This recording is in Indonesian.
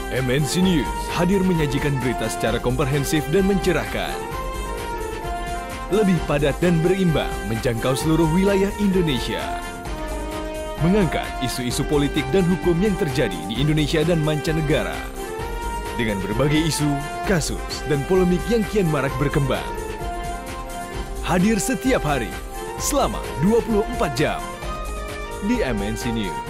MNC News hadir menyajikan berita secara komprehensif dan mencerahkan. Lebih padat dan berimbang menjangkau seluruh wilayah Indonesia. Mengangkat isu-isu politik dan hukum yang terjadi di Indonesia dan mancanegara. Dengan berbagai isu, kasus, dan polemik yang kian marak berkembang. Hadir setiap hari, selama 24 jam di MNC News.